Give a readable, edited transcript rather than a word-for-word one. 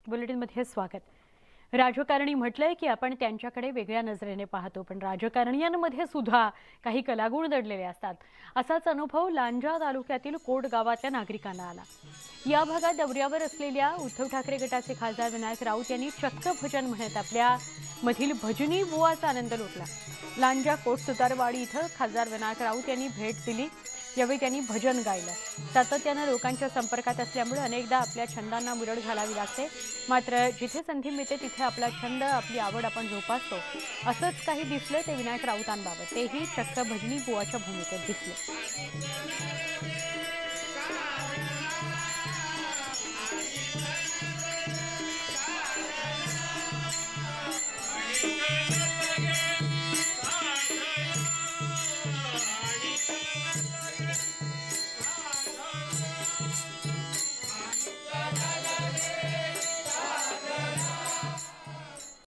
बुलेटिनमध्ये स्वागत। राजकारणी म्हटलंय की आपण त्यांच्याकडे वेगळ्या नजरेने पाहतो, पण राजकारणीयांमध्ये सुद्धा काही कलागुण दडलेले असतात। असाच अनुभव लांजा तालुक्यातील कोट गावातल्या नागरिकांना आला। या भागात दौऱ्यावर असलेल्या उद्धव ठाकरे गटाचे खासदार विनायक राऊत यांनी चक्क भजन म्हणत आपल्या मधील भजनी बुवाचा आनंद लुटला। लांजा कोट सुतारवाडी इथं खासदार विनायक राऊत यांनी भेट दिली। यावेळी त्यांनी भजन गायलं। सातत्याने लोकांच्या संपर्कात असल्यामुळे अनेकदा आपल्या छंदांना मुरड घालावी लागते, मात्र जिथे संधी मिळते तिथे आपला छंद, आपली आवड आपण जोपासतो। असंच काही दिसलं ते विनायक राऊतांबाबत। तेही चक्क भजनी बुवाच्या भूमिकेत दिसले।